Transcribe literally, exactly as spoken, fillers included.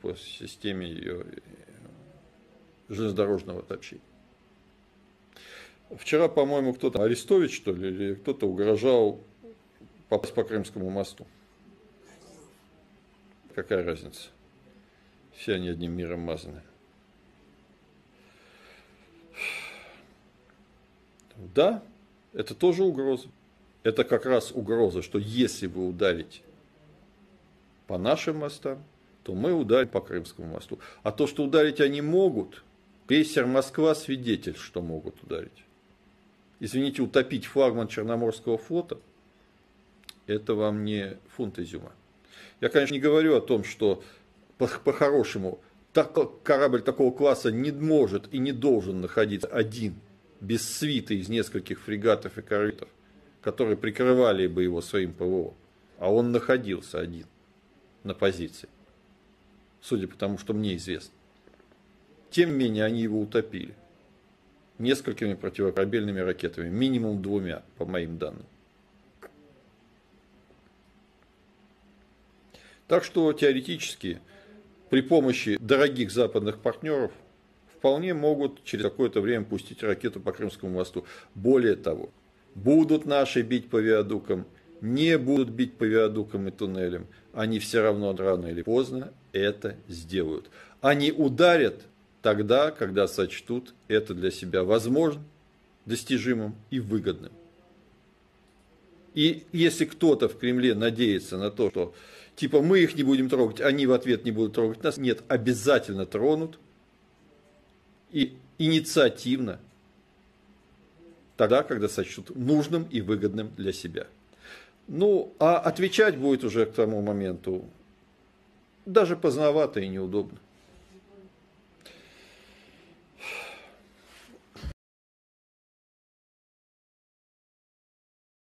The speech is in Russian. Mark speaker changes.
Speaker 1: по системе ее железнодорожного сообщения. Вчера, по-моему, кто-то, Арестович, что ли, или кто-то угрожал попасть по Крымскому мосту. Какая разница? Все они одним миром мазаны. Да, это тоже угроза. Это как раз угроза, что если вы ударите по нашим мостам, то мы ударим по Крымскому мосту. А то, что ударить они могут, крейсер «Москва» свидетель, что могут ударить. Извините, утопить флагман Черноморского флота – это вам не фунт изюма. Я, конечно, не говорю о том, что по-хорошему корабль такого класса не может и не должен находиться один, без свиты из нескольких фрегатов и корветов, которые прикрывали бы его своим ПВО. А он находился один на позиции, судя по тому, что мне известно. Тем не менее, они его утопили несколькими противокорабельными ракетами, минимум двумя, по моим данным. Так что теоретически при помощи дорогих западных партнеров вполне могут через какое-то время пустить ракету по Крымскому мосту. Более того, будут наши бить по виадукам, не будут бить по виадукам и туннелям, они все равно рано или поздно это сделают. Они ударят тогда, когда сочтут это для себя возможным, достижимым и выгодным. И если кто-то в Кремле надеется на то, что типа мы их не будем трогать, они в ответ не будут трогать нас, нет, обязательно тронут. И инициативно, тогда, когда сочтут нужным и выгодным для себя. Ну, а отвечать будет уже к тому моменту даже поздновато и неудобно.